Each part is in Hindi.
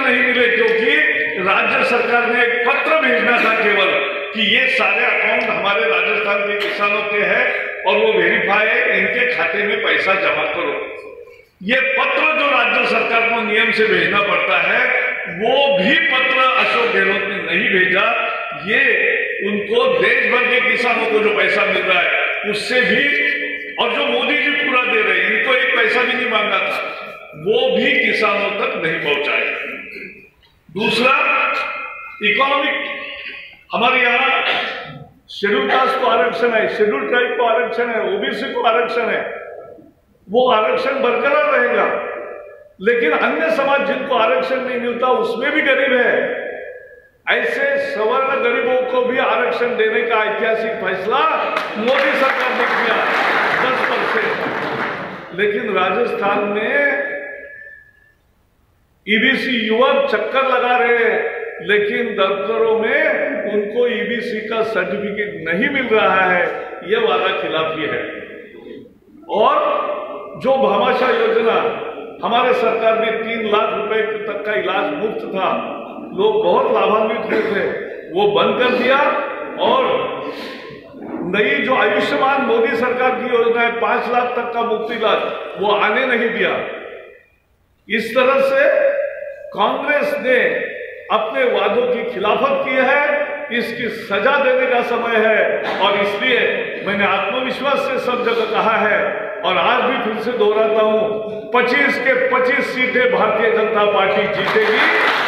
नहीं मिले, क्योंकि राज्य सरकार ने एक पत्र भेजना था केवल कि ये सारे अकाउंट हमारे राजस्थान के किसानों के हैं और वो वेरीफाई है, इनके खाते में पैसा जमा करो। ये पत्र जो राज्य सरकार को नियम से भेजना पड़ता है, वो भी पत्र अशोक गहलोत ने नहीं भेजा। ये उनको देश भर के किसानों को जो पैसा मिल रहा है उससे भी, और जो मोदी जी पूरा दे रहे हैं, इनको एक पैसा भी नहीं मांगा था, वो भी किसानों तक नहीं पहुंचाए। दूसरा, इकोनॉमिक, हमारे यहाँ शेड्यूल कास्ट को आरक्षण है, शेड्यूल ट्राइब को आरक्षण है, ओबीसी को आरक्षण है, वो आरक्षण बरकरार रहेगा। लेकिन अन्य समाज जिनको आरक्षण नहीं मिलता उसमें भी गरीब है, ऐसे सवर्ण गरीबों को भी आरक्षण देने का ऐतिहासिक फैसला मोदी सरकार ने किया 10%। लेकिन राजस्थान में ईबीसी युवक चक्कर लगा रहे हैं, लेकिन दफ्तरों में उनको ईबीसी का सर्टिफिकेट नहीं मिल रहा है, यह वादा खिलाफी है। और जो भामाशाह योजना हमारे सरकार ने 3 लाख रुपए तक का इलाज मुफ्त था, लोग बहुत लाभान्वित हुए थे, वो बंद कर दिया। और नई जो आयुष्मान मोदी सरकार की योजना है 5 लाख तक का मुफ्त इलाज, वो आने नहीं दिया। इस तरह से कांग्रेस ने अपने वादों की खिलाफत की है, इसकी सजा देने का समय है। और इसलिए मैंने आत्मविश्वास से सब जगह कहा है और आज भी फिर से दोहराता हूं, 25 के 25 सीटें भारतीय जनता पार्टी जीतेगी।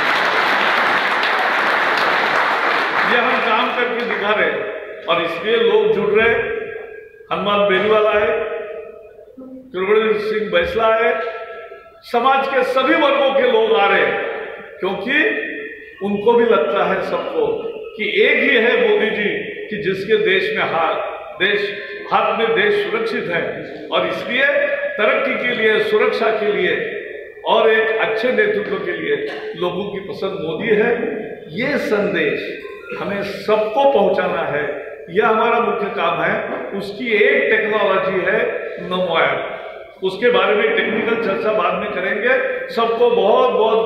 ये हम काम करके दिखा रहे और इसलिए लोग जुड़ रहे। हनुमान बेनीवाल आए, त्रिवेंद्र सिंह बैसला आए, समाज के सभी वर्गों के लोग आ रहे, क्योंकि उनको भी लगता है सबको कि एक ही है मोदी जी कि जिसके देश में हाथ में देश सुरक्षित है। और इसलिए तरक्की के लिए, सुरक्षा के लिए और एक अच्छे नेतृत्व के लिए लोगों की पसंद मोदी है। ये संदेश हमें सबको पहुंचाना है, यह हमारा मुख्य काम है। उसकी एक टेक्नोलॉजी है नमो ऐप, उसके बारे में टेक्निकल चर्चा बाद में करेंगे। सबको बहुत बहुत